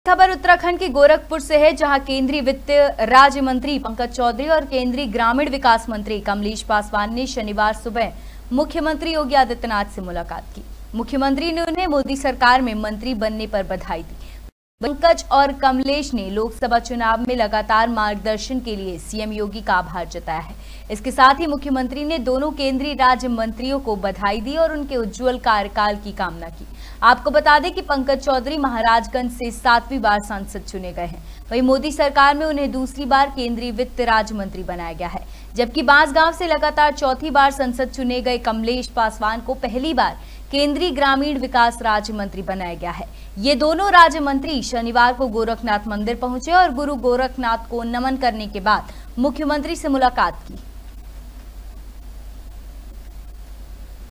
खबर उत्तराखंड के गोरखपुर से है, जहां केंद्रीय वित्त राज्य मंत्री पंकज चौधरी और केंद्रीय ग्रामीण विकास मंत्री कमलेश पासवान ने शनिवार सुबह मुख्यमंत्री योगी आदित्यनाथ से मुलाकात की। मुख्यमंत्री ने उन्हें मोदी सरकार में मंत्री बनने पर बधाई दी। पंकज और कमलेश ने लोकसभा चुनाव में लगातार मार्गदर्शन के लिए सीएम योगी का आभार जताया है। इसके साथ ही मुख्यमंत्री ने दोनों केंद्रीय राज्य मंत्रियों को बधाई दी और उनके उज्जवल कार्यकाल की कामना की। आपको बता दें कि पंकज चौधरी महाराजगंज से 7वीं बार सांसद चुने गए हैं। वहीं मोदी सरकार में उन्हें दूसरी बार केंद्रीय वित्त राज्य मंत्री बनाया गया है, जबकि बांसगांव से लगातार चौथी बार संसद चुने गए कमलेश पासवान को पहली बार केंद्रीय ग्रामीण विकास राज्य मंत्री बनाया गया है। ये दोनों राज्य मंत्री शनिवार को गोरखनाथ मंदिर पहुंचे और गुरु गोरखनाथ को नमन करने के बाद मुख्यमंत्री से मुलाकात की।